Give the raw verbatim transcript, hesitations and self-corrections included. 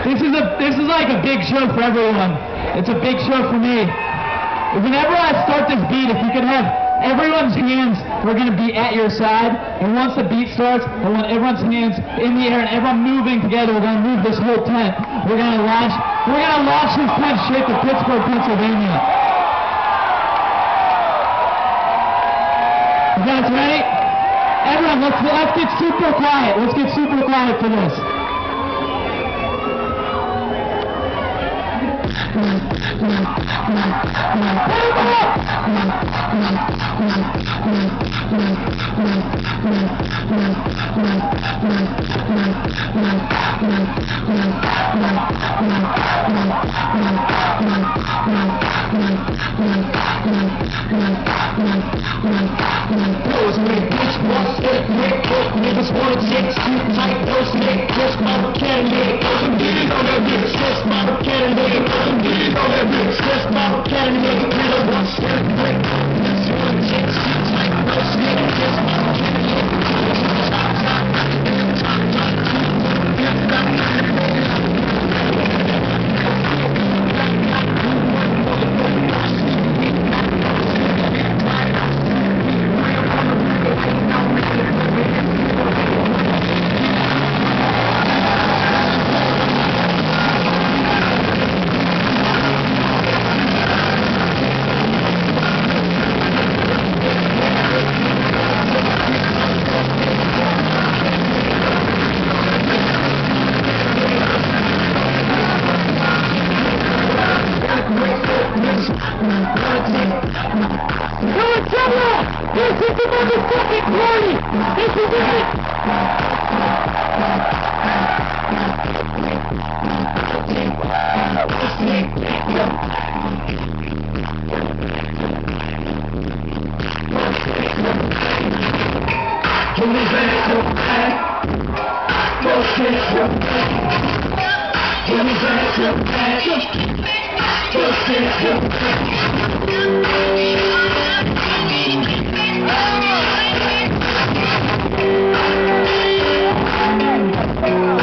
This is a this is like a big show for everyone. It's a big show for me. Whenever I start this beat, if you could have everyone's hands, we're gonna be at your side. And once the beat starts, I want everyone's hands in the air and everyone moving together. We're gonna move this whole tent. We're gonna launch. We're gonna launch this tent straight to Pittsburgh, Pennsylvania. You guys ready? Everyone, let's let's get super quiet. Let's get super quiet for this. Niggas wanna take too tight, those niggas just my candidate. Those niggas on that bitch, just my candidate. Those niggas on that bitch, just my candidate. We don't want shit, break. Niggas wanna take too tight, those niggas just my candidate. Top, top, top, top, Coachella! This is the motherfucking party! This is it! Give me back your back. Go take your back. Give me back your back. Go take your back. Oh,